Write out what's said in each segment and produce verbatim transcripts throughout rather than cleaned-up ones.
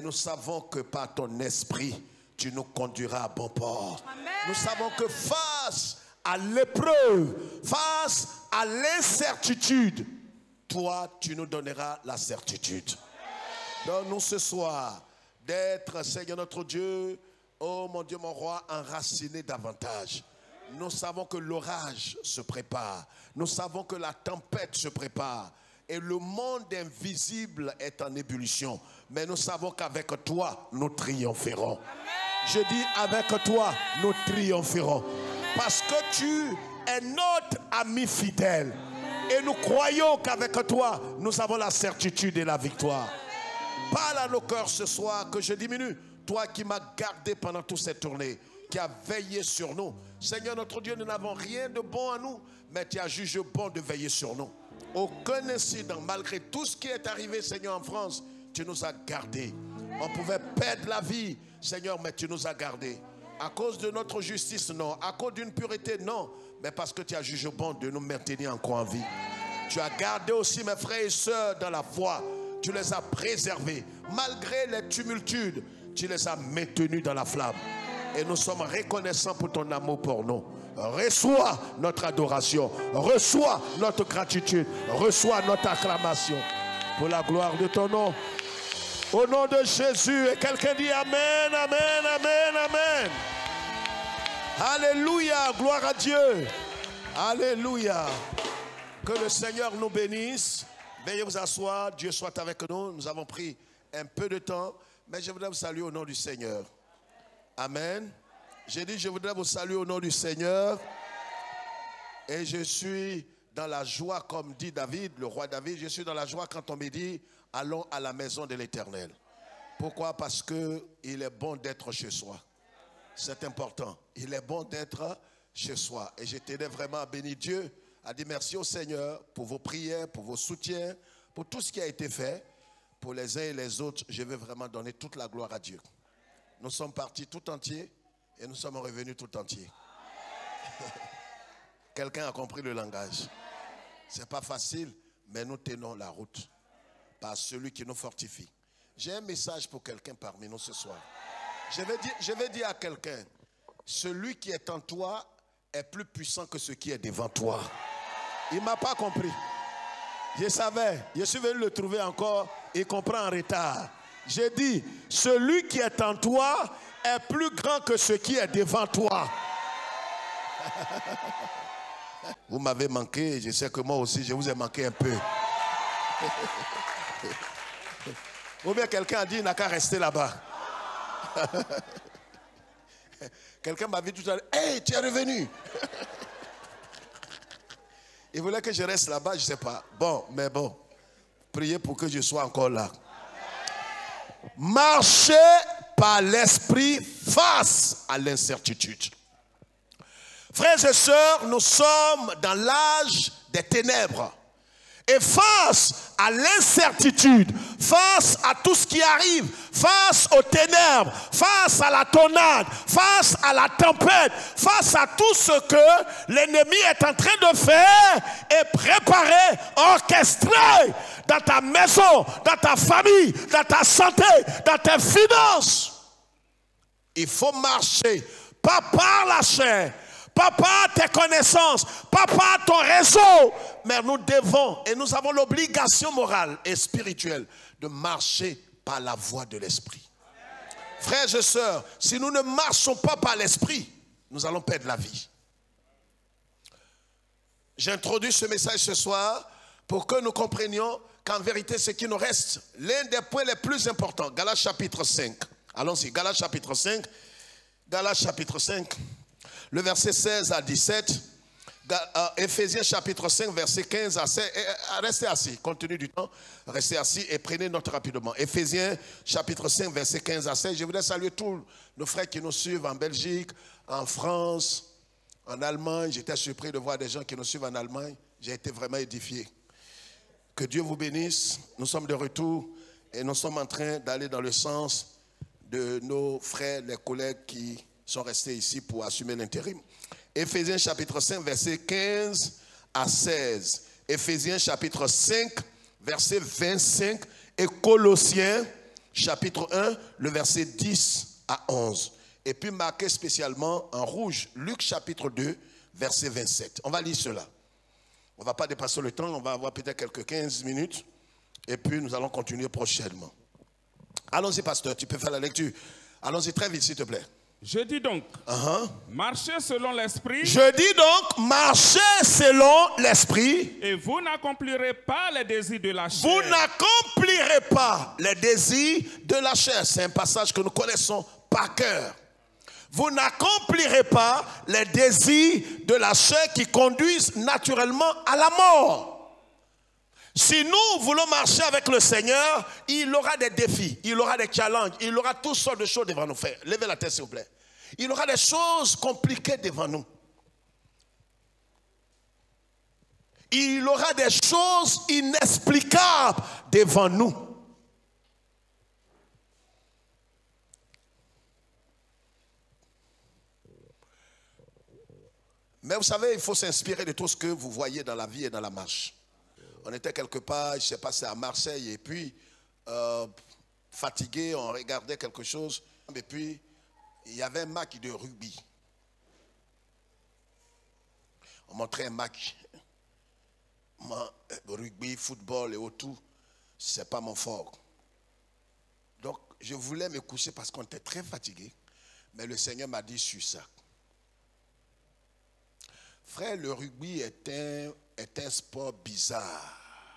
nous savons que par ton esprit, tu nous conduiras à bon port. Amen. Nous savons que face à l'épreuve, face à l'incertitude, toi, tu nous donneras la certitude. Donne-nous ce soir d'être, Seigneur notre Dieu, oh mon Dieu, mon roi, enraciné davantage. Nous savons que l'orage se prépare. Nous savons que la tempête se prépare. Et le monde invisible est en ébullition. Mais nous savons qu'avec toi, nous triompherons. Amen. Je dis, avec toi, nous triompherons. Amen. Parce que tu es notre ami fidèle. Et nous croyons qu'avec toi, nous avons la certitude et la victoire. Parle à nos cœurs ce soir, que je diminue. Toi qui m'as gardé pendant toute cette tournée, qui as veillé sur nous. Seigneur notre Dieu, nous n'avons rien de bon à nous, mais tu as jugé bon de veiller sur nous. Aucun incident, malgré tout ce qui est arrivé, Seigneur, en France, tu nous as gardés. On pouvait perdre la vie, Seigneur, mais tu nous as gardés. À cause de notre justice, non. À cause d'une pureté, non. Mais parce que tu as jugé bon de nous maintenir encore en vie. Tu as gardé aussi mes frères et sœurs dans la foi. Tu les as préservés. Malgré les tumultudes, tu les as maintenus dans la flamme. Et nous sommes reconnaissants pour ton amour pour nous. Reçois notre adoration. Reçois notre gratitude. Reçois notre acclamation. Pour la gloire de ton nom. Au nom de Jésus. Et quelqu'un dit Amen, Amen, Amen, Amen. Alléluia. Gloire à Dieu. Alléluia. Que le Seigneur nous bénisse. Veuillez vous asseoir. Dieu soit avec nous. Nous avons pris un peu de temps. Mais je voudrais vous saluer au nom du Seigneur. Amen. J'ai dit, je voudrais vous saluer au nom du Seigneur. Et je suis dans la joie, comme dit David, le roi David. Je suis dans la joie quand on me dit, allons à la maison de l'Éternel. Pourquoi? Parce qu'il est bon d'être chez soi. C'est important. Il est bon d'être chez soi. Et je tenais vraiment à bénir Dieu, à dire merci au Seigneur pour vos prières, pour vos soutiens, pour tout ce qui a été fait. Pour les uns et les autres, je veux vraiment donner toute la gloire à Dieu. Nous sommes partis tout entiers et nous sommes revenus tout entiers. Quelqu'un a compris le langage. Ce n'est pas facile, mais nous tenons la route par celui qui nous fortifie. J'ai un message pour quelqu'un parmi nous ce soir. Je vais dire, je vais dire à quelqu'un, celui qui est en toi est plus puissant que ce qui est devant toi. Il ne m'a pas compris. Je savais, je suis venu le trouver encore, il comprend en retard. J'ai dit, celui qui est en toi est plus grand que ce qui est devant toi. Vous m'avez manqué, je sais que moi aussi, je vous ai manqué un peu. Ou bien quelqu'un a dit, il n'a qu'à rester là-bas. Quelqu'un m'a dit tout à l'heure, hey, tu es revenu. Il voulait que je reste là-bas, je ne sais pas. Bon, mais bon, priez pour que je sois encore là. Marchez par l'esprit face à l'incertitude. Frères et sœurs, nous sommes dans l'âge des ténèbres. Et face à l'incertitude, face à tout ce qui arrive, face aux ténèbres, face à la tornade, face à la tempête, face à tout ce que l'ennemi est en train de faire et préparer, orchestrer dans ta maison, dans ta famille, dans ta santé, dans tes finances. Il faut marcher, pas par la chair, pas par tes connaissances, pas par ton réseau, mais nous devons et nous avons l'obligation morale et spirituelle de marcher par la voie de l'esprit. Frères et sœurs, si nous ne marchons pas par l'esprit, nous allons perdre la vie. J'introduis ce message ce soir pour que nous comprenions qu'en vérité, ce qui nous reste, l'un des points les plus importants, Galates chapitre cinq. Allons-y, Galates chapitre cinq. Galates chapitre cinq. Le verset seize à dix-sept, Éphésiens chapitre cinq, verset quinze à seize. Restez assis, compte tenu du temps, restez assis et prenez note rapidement. Éphésiens chapitre cinq, verset quinze à seize. Je voudrais saluer tous nos frères qui nous suivent en Belgique, en France, en Allemagne. J'étais surpris de voir des gens qui nous suivent en Allemagne. J'ai été vraiment édifié. Que Dieu vous bénisse. Nous sommes de retour et nous sommes en train d'aller dans le sens de nos frères, les collègues qui sont restés ici pour assumer l'intérim. Éphésiens chapitre cinq, verset quinze à seize. Éphésiens chapitre cinq, verset vingt-cinq. Et Colossiens chapitre un, le verset dix à onze. Et puis marqué spécialement en rouge, Luc chapitre deux, verset vingt-sept. On va lire cela. On ne va pas dépasser le temps, on va avoir peut-être quelques quinze minutes. Et puis nous allons continuer prochainement. Allons-y, pasteur, tu peux faire la lecture. Allons-y très vite, s'il te plaît. Je dis donc, uh-huh. marchez selon l'esprit. Je dis donc, marchez selon l'esprit. Et vous n'accomplirez pas les désirs de la chair. Vous n'accomplirez pas les désirs de la chair. C'est un passage que nous connaissons par cœur. Vous n'accomplirez pas les désirs de la chair qui conduisent naturellement à la mort. Si nous voulons marcher avec le Seigneur, il aura des défis, il aura des challenges, il aura toutes sortes de choses devant nous faire. Levez la tête s'il vous plaît. Il aura des choses compliquées devant nous. Il aura des choses inexplicables devant nous. Mais vous savez, il faut s'inspirer de tout ce que vous voyez dans la vie et dans la marche. On était quelque part, je ne sais pas, c'est à Marseille, et puis, euh, fatigué, on regardait quelque chose, et puis, il y avait un match de rugby. On montrait un match. Moi, rugby, football et autour, ce n'est pas mon fort. Donc, je voulais me coucher parce qu'on était très fatigué, mais le Seigneur m'a dit sur ça. Frère, le rugby est un, est un sport bizarre.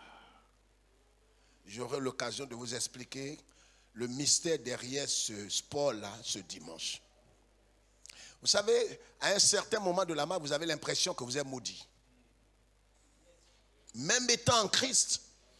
J'aurai l'occasion de vous expliquer le mystère derrière ce sport-là ce dimanche. Vous savez, à un certain moment de la marche, vous avez l'impression que vous êtes maudit. Même étant en Christ.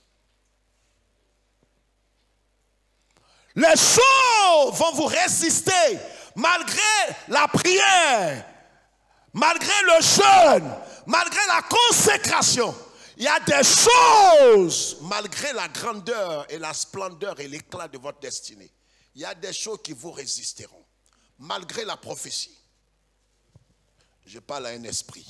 Les choses vont vous résister malgré la prière. Malgré le jeûne, malgré la consécration, il y a des choses, malgré la grandeur et la splendeur et l'éclat de votre destinée, il y a des choses qui vous résisteront, malgré la prophétie. Je parle à un esprit.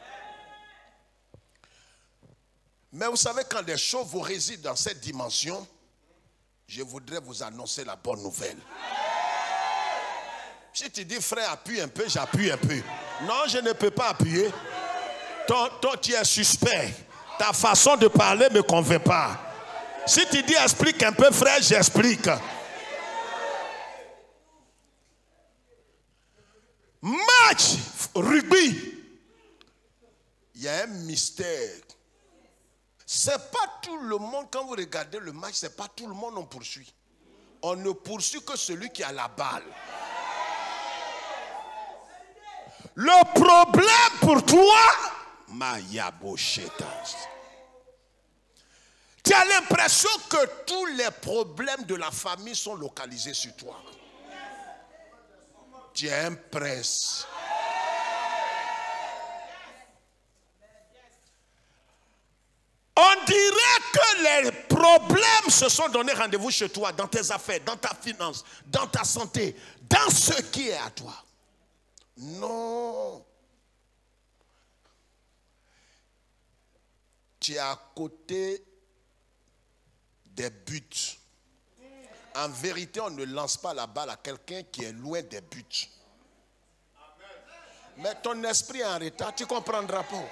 Mais vous savez, quand des choses vous résident dans cette dimension, je voudrais vous annoncer la bonne nouvelle. Si tu dis, frère, appuie un peu, j'appuie un peu. Non, je ne peux pas appuyer. Toi, toi, tu es suspect. Ta façon de parler ne me convainc pas. Si tu dis, explique un peu, frère, j'explique. Match rugby. Il y a un mystère. C'est pas tout le monde, quand vous regardez le match, c'est pas tout le monde on poursuit. On ne poursuit que celui qui a la balle. Le problème pour toi, Mayaboshetas. Tu as l'impression que tous les problèmes de la famille sont localisés sur toi. Tu es un prince. On dirait que les problèmes se sont donné rendez-vous chez toi, dans tes affaires, dans ta finance, dans ta santé, dans ce qui est à toi. Non. Tu es à côté des buts. En vérité, on ne lance pas la balle à quelqu'un qui est loin des buts. Mais ton esprit est en retard, tu comprendras pas.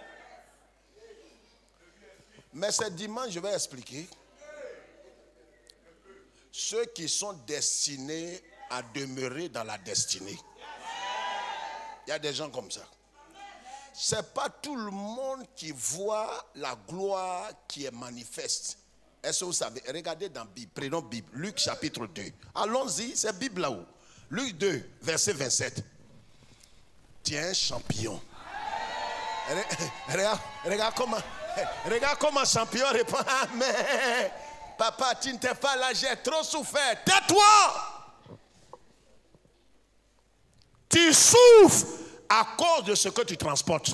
Mais ce dimanche, je vais expliquer ceux qui sont destinés à demeurer dans la destinée. Il y a des gens comme ça. Ce n'est pas tout le monde qui voit la gloire qui est manifeste. Est-ce que vous savez? Regardez dans la Bible, prenons Bible, Luc chapitre deux. Allons-y, c'est Bible là-haut. Luc deux, verset vingt-sept. Tu es un champion. Regarde, regarde comment, regarde comment un champion répond. Ah, mais papa, tu n'étais pas là, j'ai trop souffert. Tais-toi! Tu souffres à cause de ce que tu transportes.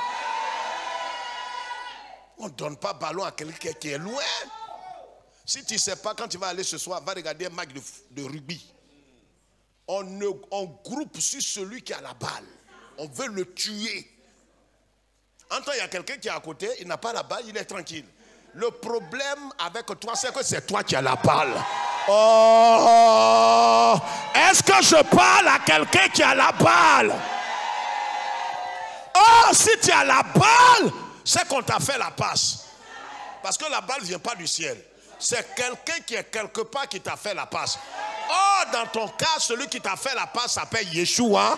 On ne donne pas ballon à quelqu'un qui est loin. Si tu ne sais pas, quand tu vas aller ce soir, va regarder un match de, de rugby. On, ne, on groupe sur celui qui a la balle. On veut le tuer. En temps, il y a quelqu'un qui est à côté, il n'a pas la balle, il est tranquille. Le problème avec toi, c'est que c'est toi qui as la balle. Oh, est-ce que je parle à quelqu'un qui a la balle? Oh, si tu as la balle, c'est qu'on t'a fait la passe. Parce que la balle ne vient pas du ciel. C'est quelqu'un qui est quelque part qui t'a fait la passe. Oh, dans ton cas, celui qui t'a fait la passe s'appelle Yeshua.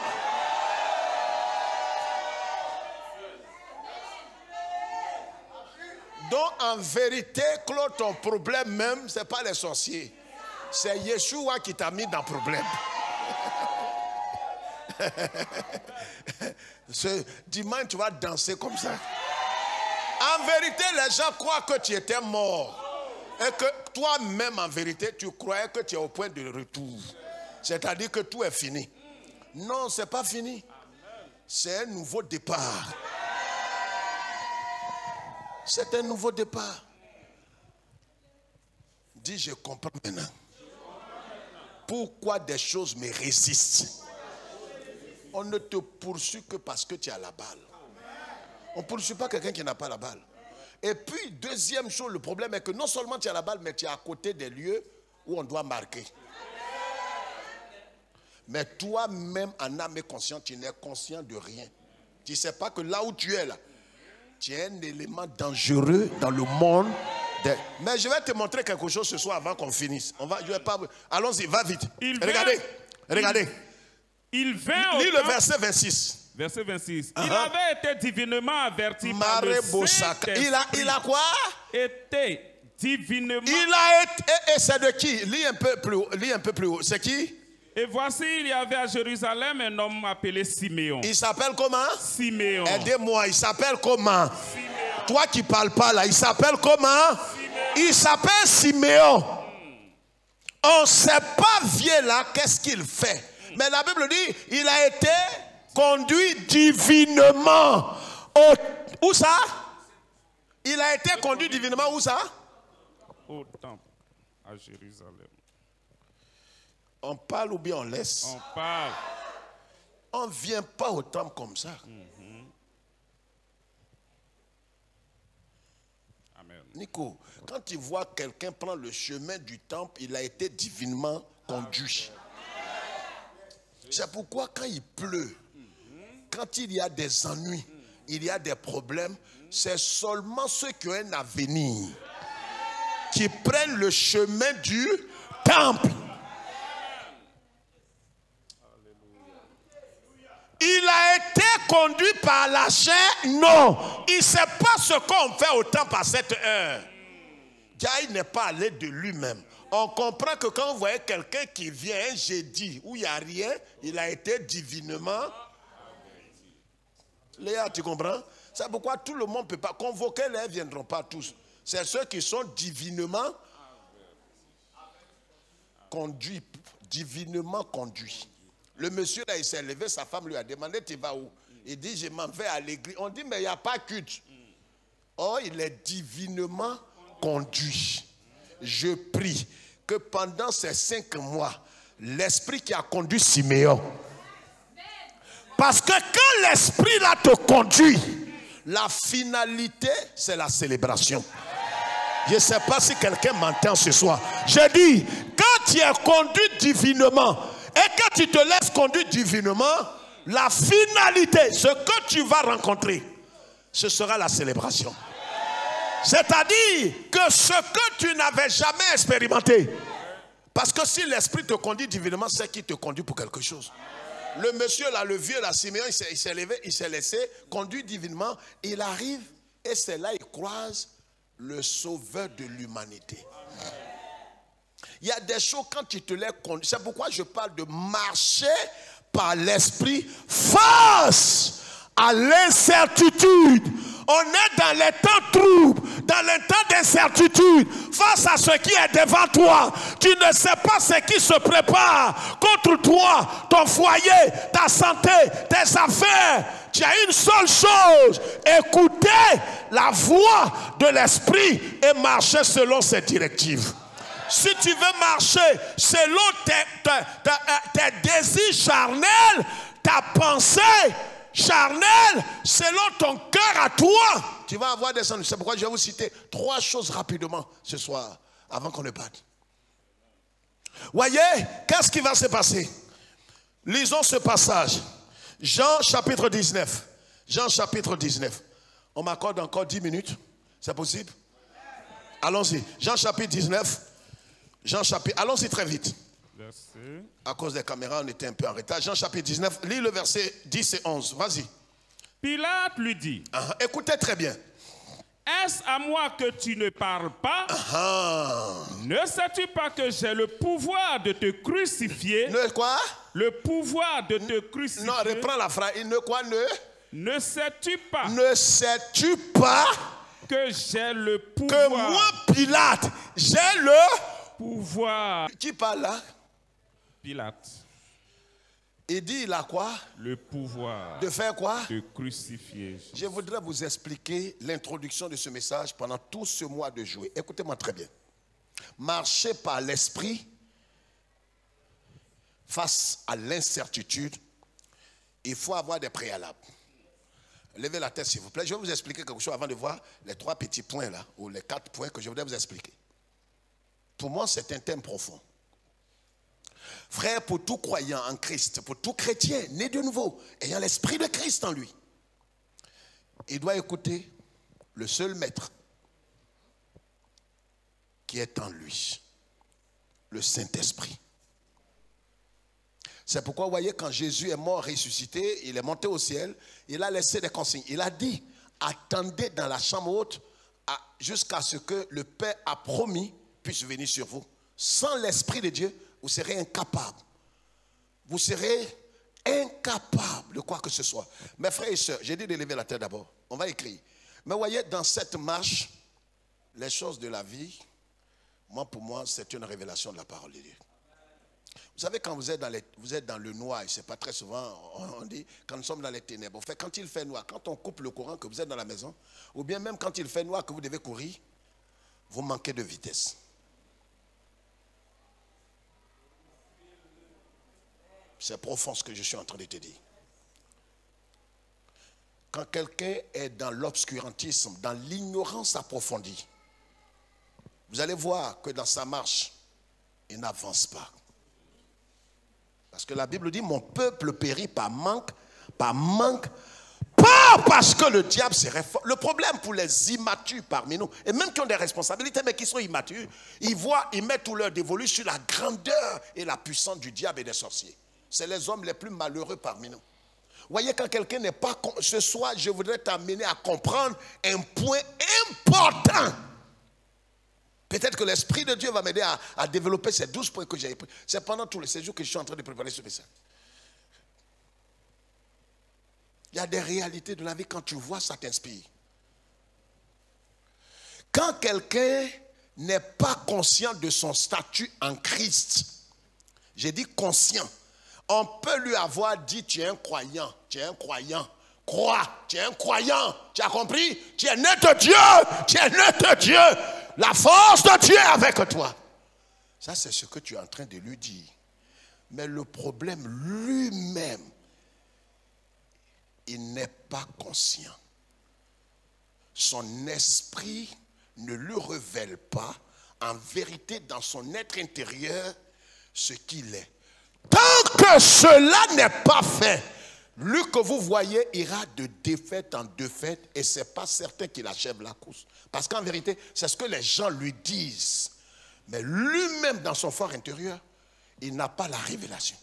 Donc, en vérité, Claude, ton problème même, ce n'est pas les sorciers. C'est Yeshua qui t'a mis dans le problème. Ce dimanche, tu vas danser comme ça. En vérité, les gens croient que tu étais mort. Et que toi-même, en vérité, tu croyais que tu es au point de retour. C'est-à-dire que tout est fini. Non, ce n'est pas fini. C'est un nouveau départ. C'est un nouveau départ. Dis, je comprends maintenant. Pourquoi des choses me résistent? On ne te poursuit que parce que tu as la balle. On ne poursuit pas quelqu'un qui n'a pas la balle. Et puis, deuxième chose, le problème est que non seulement tu as la balle, mais tu es à côté des lieux où on doit marquer. Mais toi-même, en âme et conscience, tu n'es conscient de rien. Tu ne sais pas que là où tu es là, tu es un élément dangereux dans le monde. Des... Mais je vais te montrer quelque chose ce soir avant qu'on finisse. On va, je vais pas... Allons-y, va vite. Il regardez, vint... regardez. Il vint Lis au le temps... verset vingt-six. Verset vingt-six. Uh-huh. Il avait été divinement averti par le Saint-Esprit. Il a, il a quoi? Était divinement. Il a été, et, et c'est de qui? Lis un peu plus haut. Lis un peu plus haut. C'est qui? Et voici, il y avait à Jérusalem un homme appelé Siméon. Il s'appelle comment? Siméon. Aidez-moi, il s'appelle comment? Siméon. Toi qui ne parles pas là, il s'appelle comment? Siméon. Il s'appelle Siméon. Hmm. On ne sait pas vieux là, qu'est-ce qu'il fait. Hmm. Mais la Bible dit, il a été conduit divinement. Au, où ça? Il a été conduit divinement, où ça? Au temple, à Jérusalem. On parle ou bien on laisse? On parle. On ne vient pas au temple comme ça. Mm-hmm. Amen. Nico, quand tu vois quelqu'un prendre le chemin du temple, il a été divinement conduit. C'est pourquoi quand il pleut, quand il y a des ennuis, il y a des problèmes, c'est seulement ceux qui ont un avenir qui prennent le chemin du temple. Il a été conduit par la chair? Non. Il ne sait pas ce qu'on fait au temple à cette heure. Il n'est pas allé de lui-même. On comprend que quand vous voyez quelqu'un qui vient un jeudi où il n'y a rien, il a été divinement. Léa, tu comprends? C'est pourquoi tout le monde ne peut pas convoquer, les ne viendront pas tous. C'est ceux qui sont divinement conduits. Divinement conduits. Le monsieur là, il s'est levé, sa femme lui a demandé, tu vas où? Il dit, je m'en vais à l'église. On dit, mais il n'y a pas culte. Oh, il est divinement conduit. Je prie que pendant ces cinq mois, l'esprit qui a conduit Siméon, parce que quand l'esprit là te conduit, la finalité, c'est la célébration. Je ne sais pas si quelqu'un m'entend ce soir. Je dis, quand tu es conduit divinement, et que tu te laisses conduire divinement, la finalité, ce que tu vas rencontrer, ce sera la célébration. C'est-à-dire que ce que tu n'avais jamais expérimenté, parce que si l'esprit te conduit divinement, c'est qu'il te conduit pour quelque chose. Le monsieur là, le vieux là, Siméon, il s'est levé, il s'est laissé conduire divinement. Il arrive et c'est là il croise le sauveur de l'humanité. Il y a des choses quand tu te laisses conduire. C'est pourquoi je parle de marcher par l'esprit face à l'incertitude. On est dans les temps troubles, dans les temps d'incertitude, face à ce qui est devant toi. Tu ne sais pas ce qui se prépare contre toi, ton foyer, ta santé, tes affaires. Tu as une seule chose, écouter la voix de l'esprit et marcher selon ses directives. Si tu veux marcher selon tes, tes, tes, tes désirs charnels, ta pensée charnelle, selon ton cœur à toi, tu vas avoir des ennuis. C'est pourquoi je vais vous citer trois choses rapidement ce soir, avant qu'on ne parte. Voyez, qu'est-ce qui va se passer? Lisons ce passage. Jean chapitre dix-neuf. Jean chapitre dix-neuf. On m'accorde encore dix minutes. C'est possible? Allons-y. Jean chapitre dix-neuf. Jean chapitre. Allons-y très vite. Verset. À cause des caméras, on était un peu en retard. Jean chapitre dix-neuf. Lis le verset dix et onze. Vas-y. Pilate lui dit. Uh-huh. Écoutez très bien. Est-ce à moi que tu ne parles pas? Uh-huh. Ne sais-tu pas que j'ai le pouvoir de te crucifier? Ne quoi? Le pouvoir de te crucifier. Non, reprends la phrase. Il ne quoi ne? Ne sais-tu pas? Ne sais-tu pas que j'ai le pouvoir? Que moi, Pilate, j'ai le pouvoir. Qui parle là? Pilate. Il dit, il a quoi? Le pouvoir. De faire quoi? De crucifier. Je voudrais vous expliquer l'introduction de ce message pendant tout ce mois de juillet. Écoutez-moi très bien. Marcher par l'esprit face à l'incertitude, il faut avoir des préalables. Levez la tête s'il vous plaît. Je vais vous expliquer quelque chose avant de voir les trois petits points là, ou les quatre points que je voudrais vous expliquer. Pour moi, c'est un thème profond. Frère, pour tout croyant en Christ, pour tout chrétien né de nouveau, ayant l'esprit de Christ en lui, il doit écouter le seul maître qui est en lui, le Saint-Esprit. C'est pourquoi, vous voyez, quand Jésus est mort, ressuscité, il est monté au ciel, il a laissé des consignes. Il a dit, attendez dans la chambre haute jusqu'à ce que le Père a promis puisse venir sur vous. Sans l'Esprit de Dieu, vous serez incapable. Vous serez incapable de quoi que ce soit. Mes frères et sœurs, j'ai dit de lever la tête d'abord. On va écrire. Mais vous voyez, dans cette marche, les choses de la vie, moi, pour moi, c'est une révélation de la parole de Dieu. Vous savez, quand vous êtes dans, les, vous êtes dans le noir, et c'est pas très souvent, on dit, quand nous sommes dans les ténèbres, en fait, quand il fait noir, quand on coupe le courant, que vous êtes dans la maison, ou bien même quand il fait noir, que vous devez courir, vous manquez de vitesse. C'est profond ce que je suis en train de te dire. Quand quelqu'un est dans l'obscurantisme, dans l'ignorance approfondie, vous allez voir que dans sa marche, il n'avance pas. Parce que la Bible dit, mon peuple périt par manque, par manque, pas parce que le diable serait fort. Le problème pour les immatures parmi nous, et même qui ont des responsabilités, mais qui sont immatures, ils voient, ils mettent tout leur dévolu sur la grandeur et la puissance du diable et des sorciers. C'est les hommes les plus malheureux parmi nous. Vous voyez, quand quelqu'un n'est pas... Ce soir, je voudrais t'amener à comprendre un point important. Peut-être que l'Esprit de Dieu va m'aider à, à développer ces douze points que j'ai pris. C'est pendant tous les séjours que je suis en train de préparer ce message. Il y a des réalités de la vie, quand tu vois, ça t'inspire. Quand quelqu'un n'est pas conscient de son statut en Christ, j'ai dit conscient, on peut lui avoir dit, tu es un croyant, tu es un croyant, crois, tu es un croyant, tu as compris? Tu es né de Dieu, tu es né de Dieu, la force de Dieu est avec toi. Ça, c'est ce que tu es en train de lui dire. Mais le problème lui-même, il n'est pas conscient. Son esprit ne lui révèle pas, en vérité, dans son être intérieur, ce qu'il est. Tant que cela n'est pas fait, lui que vous voyez ira de défaite en défaite et ce n'est pas certain qu'il achève la course. Parce qu'en vérité, c'est ce que les gens lui disent. Mais lui-même, dans son fort intérieur, il n'a pas la révélation.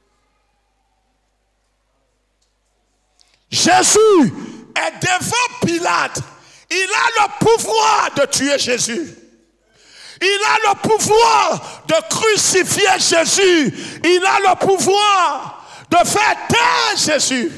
Jésus est devant Pilate. Il a le pouvoir de tuer Jésus. Il a le pouvoir de crucifier Jésus. Il a le pouvoir de faire taire Jésus.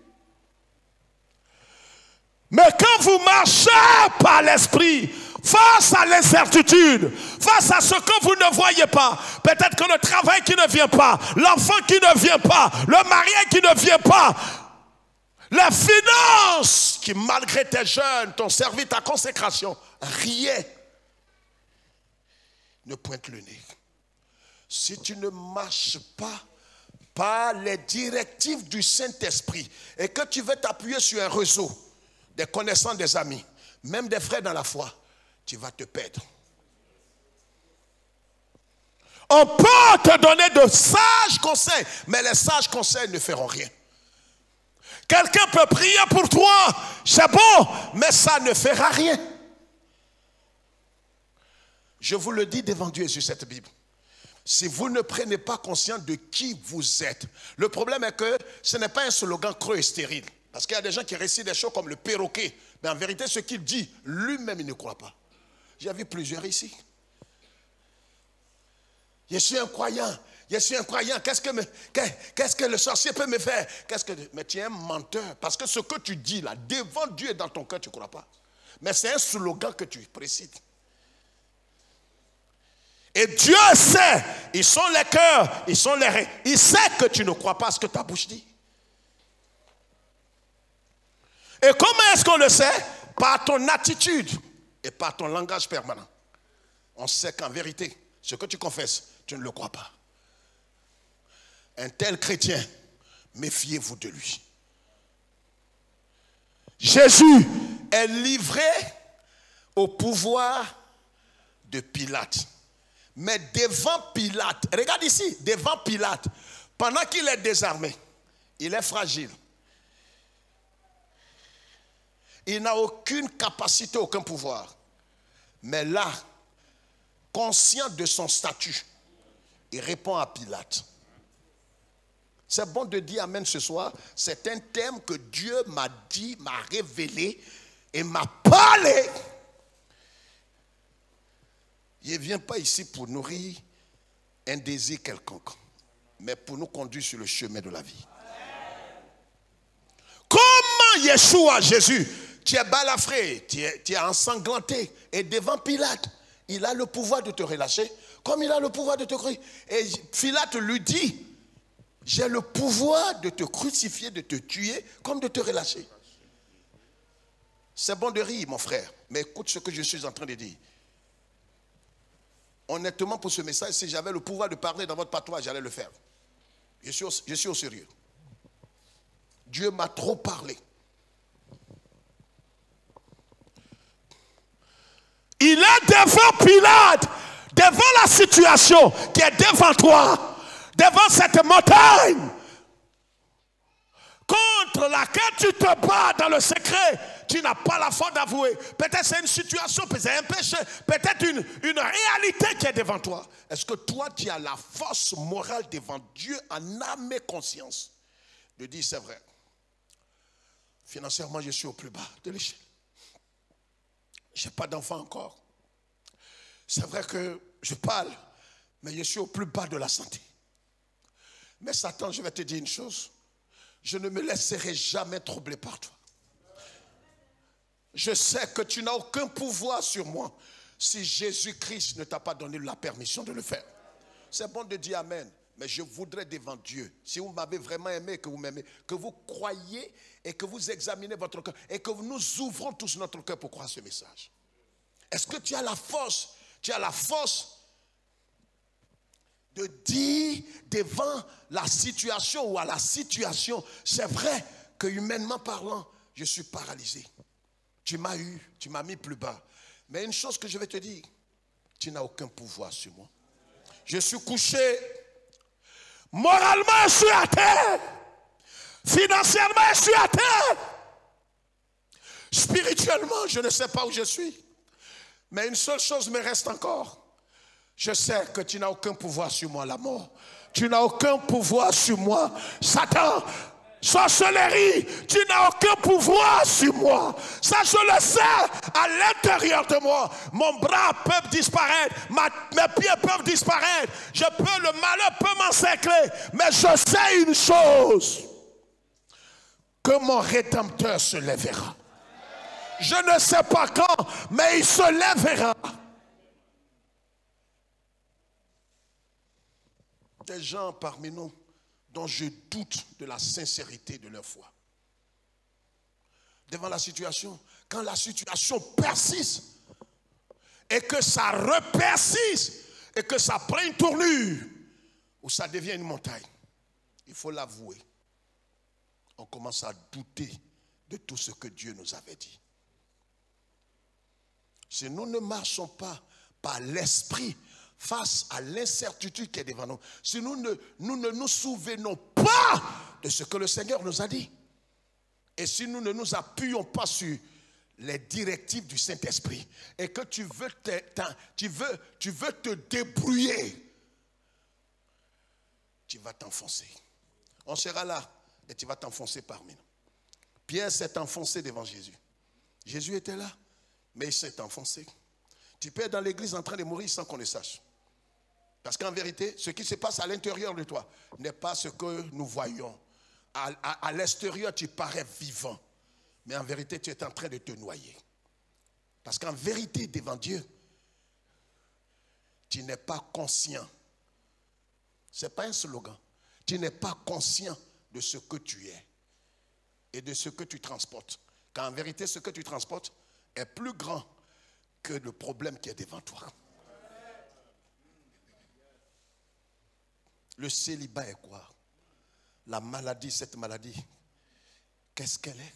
Mais quand vous marchez par l'esprit, face à l'incertitude, face à ce que vous ne voyez pas, peut-être que le travail qui ne vient pas, l'enfant qui ne vient pas, le marié qui ne vient pas, les finances qui, malgré tes jeûnes, t'ont servi ta consécration, rien ne pointe le nez. Si tu ne marches pas par les directives du Saint-Esprit et que tu veux t'appuyer sur un réseau, des connaissances, des amis, même des frères dans la foi, tu vas te perdre. On peut te donner de sages conseils, mais les sages conseils ne feront rien. Quelqu'un peut prier pour toi, c'est bon, mais ça ne fera rien. Je vous le dis devant Dieu sur cette Bible. Si vous ne prenez pas conscience de qui vous êtes, le problème est que ce n'est pas un slogan creux et stérile. Parce qu'il y a des gens qui récitent des choses comme le perroquet. Mais en vérité, ce qu'il dit, lui-même, il ne croit pas. J'ai vu plusieurs ici. Je suis un croyant. Je suis un croyant. Qu'est-ce que, me, qu'est-ce que le sorcier peut me faire? Qu'est-ce que, mais tu es un menteur. Parce que ce que tu dis là, devant Dieu et dans ton cœur, tu ne crois pas. Mais c'est un slogan que tu précises. Et Dieu sait, ils sont les cœurs, ils sont les reins. Il sait que tu ne crois pas à ce que ta bouche dit. Et comment est-ce qu'on le sait? Par ton attitude et par ton langage permanent. On sait qu'en vérité, ce que tu confesses, tu ne le crois pas. Un tel chrétien, méfiez-vous de lui. Jésus est livré au pouvoir de Pilate. Mais devant Pilate, regarde ici, devant Pilate, pendant qu'il est désarmé, il est fragile. Il n'a aucune capacité, aucun pouvoir. Mais là, conscient de son statut, il répond à Pilate. C'est bon de dire amen ce soir. C'est un thème que Dieu m'a dit, m'a révélé et m'a parlé. Il ne vient pas ici pour nourrir un désir quelconque, mais pour nous conduire sur le chemin de la vie. Comment Yeshua, Jésus, tu es balafré, tu es, tu es ensanglanté, et devant Pilate, il a le pouvoir de te relâcher, comme il a le pouvoir de te crucifier. Et Pilate lui dit, j'ai le pouvoir de te crucifier, de te tuer, comme de te relâcher. C'est bon de rire, mon frère, mais écoute ce que je suis en train de dire. Honnêtement, pour ce message, si j'avais le pouvoir de parler dans votre patois, j'allais le faire. Je suis au, je suis au sérieux. Dieu m'a trop parlé. Il est devant Pilate, devant la situation qui est devant toi, devant cette montagne, contre laquelle tu te bats dans le secret. Tu n'as pas la foi d'avouer. Peut-être c'est une situation, peut-être c'est un péché, peut-être une, une réalité qui est devant toi. Est-ce que toi, tu as la force morale devant Dieu en âme et conscience de dire c'est vrai. Financièrement, je suis au plus bas de l'échelle. Je n'ai pas d'enfant encore. C'est vrai que je parle, mais je suis au plus bas de la santé. Mais Satan, je vais te dire une chose. Je ne me laisserai jamais troubler par toi. Je sais que tu n'as aucun pouvoir sur moi si Jésus-Christ ne t'a pas donné la permission de le faire. C'est bon de dire amen, mais je voudrais devant Dieu, si vous m'avez vraiment aimé, que vous m'aimez, que vous croyez et que vous examinez votre cœur et que nous ouvrons tous notre cœur pour croire ce message. Est-ce que tu as la force, tu as la force de dire devant la situation ou à la situation, c'est vrai que humainement parlant, je suis paralysé. Tu m'as eu, tu m'as mis plus bas. Mais une chose que je vais te dire, tu n'as aucun pouvoir sur moi. Je suis couché. Moralement, je suis à terre. Financièrement, je suis à terre. Spirituellement, je ne sais pas où je suis. Mais une seule chose me reste encore. Je sais que tu n'as aucun pouvoir sur moi, la mort. Tu n'as aucun pouvoir sur moi, Satan. Sorcellerie, tu n'as aucun pouvoir sur moi. Ça, je le sais à l'intérieur de moi. Mon bras peut disparaître, ma, mes pieds peuvent disparaître. Je peux, le malheur peut m'encercler. Mais je sais une chose, que mon Rédempteur se lèvera. Je ne sais pas quand, mais il se lèvera. Des gens parmi nous dont je doute de la sincérité de leur foi. Devant la situation, quand la situation persiste et que ça repersiste et que ça prend une tournure ou ça devient une montagne, il faut l'avouer. On commence à douter de tout ce que Dieu nous avait dit. Si nous ne marchons pas par l'esprit face à l'incertitude qui est devant nous, si nous ne, nous ne nous souvenons pas de ce que le Seigneur nous a dit, et si nous ne nous appuyons pas sur les directives du Saint-Esprit, et que tu veux te, tu veux, tu veux te débrouiller, tu vas t'enfoncer. On sera là et tu vas t'enfoncer parmi nous. Pierre s'est enfoncé devant Jésus. Jésus était là, mais il s'est enfoncé. Tu peux être dans l'église en train de mourir sans qu'on le sache. Parce qu'en vérité, ce qui se passe à l'intérieur de toi n'est pas ce que nous voyons. À, à, à l'extérieur, tu parais vivant. Mais en vérité, tu es en train de te noyer. Parce qu'en vérité, devant Dieu, tu n'es pas conscient. Ce n'est pas un slogan. Tu n'es pas conscient de ce que tu es et de ce que tu transportes. Car en vérité, ce que tu transportes est plus grand que le problème qui est devant toi. Le célibat est quoi? La maladie, cette maladie, qu'est-ce qu'elle est?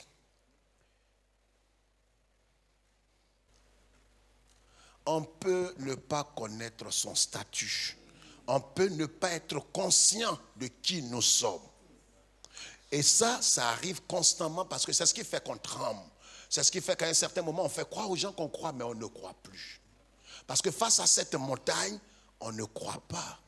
On peut ne pas connaître son statut. On peut ne pas être conscient de qui nous sommes. Et ça, ça arrive constamment parce que c'est ce qui fait qu'on tremble. C'est ce qui fait qu'à un certain moment, on fait croire aux gens qu'on croit, mais on ne croit plus. Parce que face à cette montagne, on ne croit pas.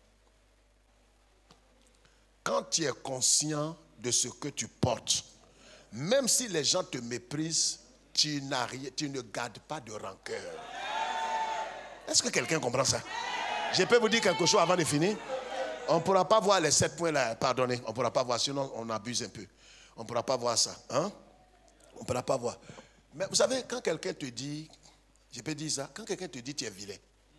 Quand tu es conscient de ce que tu portes, même si les gens te méprisent, tu, n'as rien, tu ne gardes pas de rancœur. Est-ce que quelqu'un comprend ça? Je peux vous dire quelque chose avant de finir? On ne pourra pas voir les sept points là, pardonnez, on ne pourra pas voir, sinon on abuse un peu. On ne pourra pas voir ça. Hein? On ne pourra pas voir. Mais vous savez, quand quelqu'un te dit, je peux dire ça, quand quelqu'un te dit tu es vilain.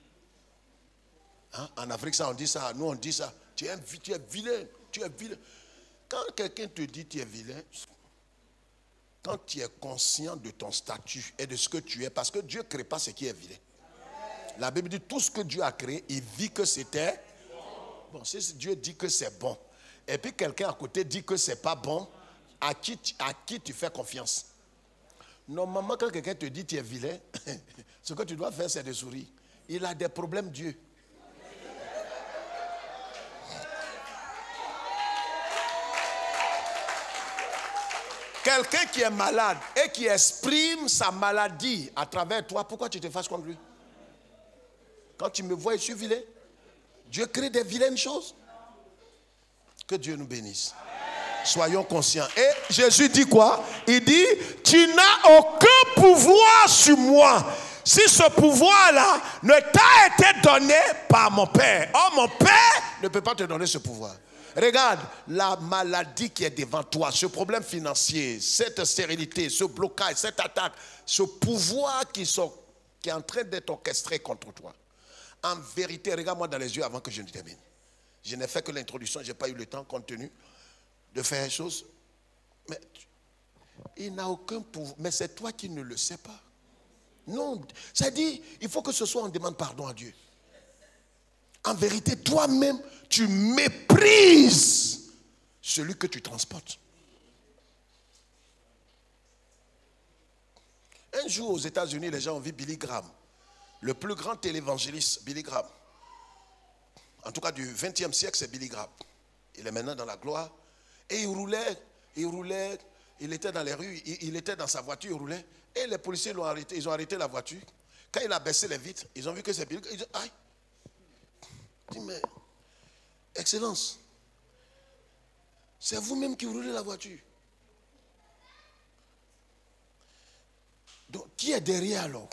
Hein? En Afrique, ça on dit ça, nous on dit ça, tu es, tu es vilain, tu es vilain. Quand quelqu'un te dit tu es vilain, quand tu es conscient de ton statut et de ce que tu es, parce que Dieu ne crée pas ce qui est vilain. La Bible dit tout ce que Dieu a créé, il vit que c'était bon. Si Dieu dit que c'est bon, et puis quelqu'un à côté dit que c'est pas bon, à qui, à qui tu fais confiance? Normalement, quand quelqu'un te dit tu es vilain, ce que tu dois faire, c'est de sourire. Il a des problèmes, Dieu. Quelqu'un qui est malade et qui exprime sa maladie à travers toi, pourquoi tu te fâches contre lui? Quand tu me vois, je suis vilain. Dieu crée des vilaines choses. Que Dieu nous bénisse. Amen. Soyons conscients. Et Jésus dit quoi? Il dit, tu n'as aucun pouvoir sur moi. Si ce pouvoir-là ne t'a été donné par mon Père. Oh, mon Père ne peut pas te donner ce pouvoir. Regarde, la maladie qui est devant toi, ce problème financier, cette stérilité, ce blocage, cette attaque, ce pouvoir qui, sont, qui est en train d'être orchestré contre toi. En vérité, regarde-moi dans les yeux avant que je ne termine. Je n'ai fait que l'introduction, je n'ai pas eu le temps, compte tenu de faire les choses. Mais il n'a aucun pouvoir. Mais c'est toi qui ne le sais pas. Non, c'est-à-dire, il faut que ce soit on demande pardon à Dieu. En vérité, toi-même, tu méprises celui que tu transportes. Un jour aux États-Unis, les gens ont vu Billy Graham. Le plus grand télévangéliste, Billy Graham. En tout cas, du vingtième siècle, c'est Billy Graham. Il est maintenant dans la gloire. Et il roulait, il roulait, il était dans les rues, il, il était dans sa voiture, il roulait. Et les policiers l'ont arrêté, ils ont arrêté la voiture. Quand il a baissé les vitres, ils ont vu que c'est Billy Graham. Ils ont dit, aïe. Il dit, mais, Excellence, c'est vous-même qui roulez la voiture. Donc, qui est derrière alors?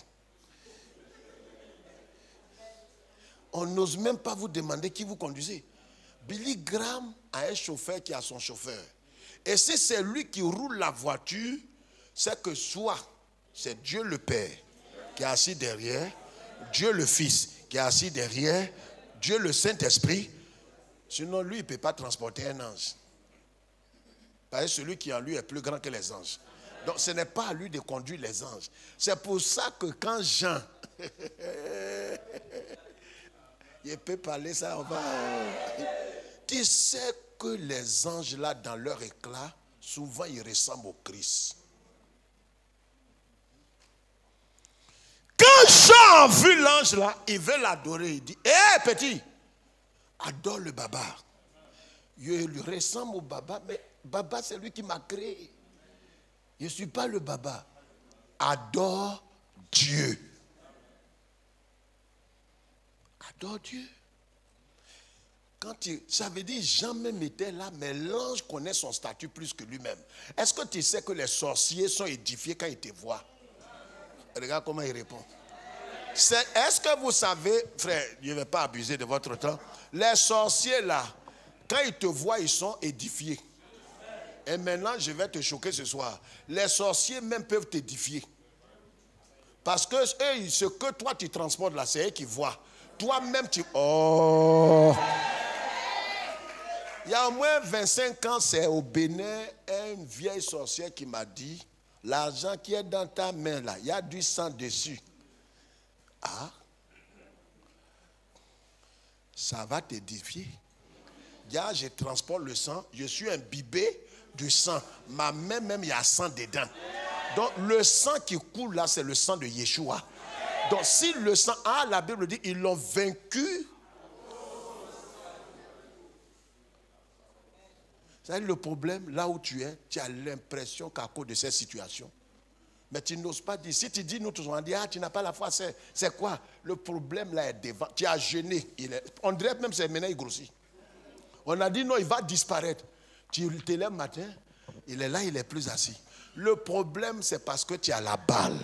On n'ose même pas vous demander qui vous conduisez. Billy Graham a un chauffeur qui a son chauffeur. Et si c'est lui qui roule la voiture, c'est que soit c'est Dieu le Père qui est assis derrière, Dieu le Fils qui est assis derrière, Dieu le Saint-Esprit. Sinon, lui, il ne peut pas transporter un ange. Parce que celui qui en lui est plus grand que les anges. Donc, ce n'est pas à lui de conduire les anges. C'est pour ça que quand Jean... il peut parler ça, on va... Tu sais que les anges là, dans leur éclat, souvent ils ressemblent au Christ. Quand Jean a vu l'ange là, il veut l'adorer. Il dit, hé hey, petit, adore le baba. Je lui ressemble au baba, mais baba c'est lui qui m'a créé. Je ne suis pas le baba. Adore Dieu. Adore Dieu. Quand tu, ça veut dire Jean même était là, mais l'ange connaît son statut plus que lui-même. Est-ce que tu sais que les sorciers sont édifiés quand ils te voient? Regarde comment il répond. Est-ce que vous savez, frère, je ne vais pas abuser de votre temps, les sorciers là, quand ils te voient, ils sont édifiés. Et maintenant, je vais te choquer ce soir. Les sorciers même peuvent t'édifier. Parce que eux, ce que toi tu transportes là, c'est eux qui voient. Toi-même, tu... Oh! Il y a au moins vingt-cinq ans, c'est au Bénin, une vieille sorcière qui m'a dit, l'argent qui est dans ta main là, il y a du sang dessus. Ah, ça va t'édifier. Là, je transporte le sang, je suis imbibé du sang. Ma main même, il y a sang dedans. Donc, le sang qui coule là, c'est le sang de Yeshua. Donc, si le sang, ah, la Bible dit, ils l'ont vaincu. C'est le problème, là où tu es, tu as l'impression qu'à cause de cette situation. Mais tu n'oses pas dire. Si tu dis, nous tous on dit, ah, tu n'as pas la foi, c'est quoi? Le problème là est devant. Tu as jeûné. Il est, on dirait même que maintenant il grossit. On a dit non, il va disparaître. Tu te lèves le matin, il est là, il est plus assis. Le problème, c'est parce que tu as la balle.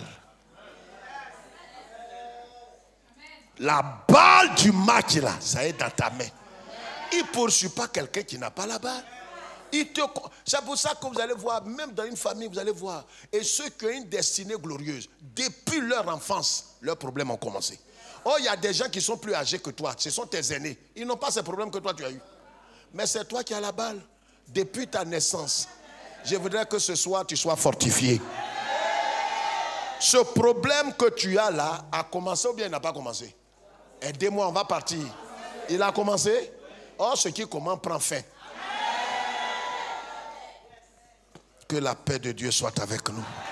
La balle du match là, ça est dans ta main. Il ne poursuit pas quelqu'un qui n'a pas la balle. C'est pour ça que vous allez voir, même dans une famille, vous allez voir. Et ceux qui ont une destinée glorieuse, depuis leur enfance, leurs problèmes ont commencé. Oh, il y a des gens qui sont plus âgés que toi. Ce sont tes aînés. Ils n'ont pas ces problèmes que toi tu as eu. Mais c'est toi qui as la balle. Depuis ta naissance. Je voudrais que ce soir, tu sois fortifié. Ce problème que tu as là, a commencé ou bien il n'a pas commencé? Aidez-moi, on va partir. Il a commencé? Oh, ce qui commence prend fin. Que la paix de Dieu soit avec nous.